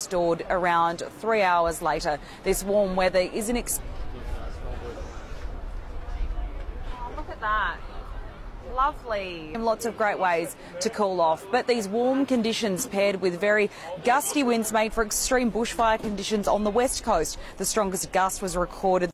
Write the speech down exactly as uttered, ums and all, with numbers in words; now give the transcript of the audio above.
Stored around three hours later. This warm weather is an ex oh, look at that. Lovely. Lots of great ways to cool off, but these warm conditions paired with very gusty winds made for extreme bushfire conditions on the west coast. The strongest gust was recorded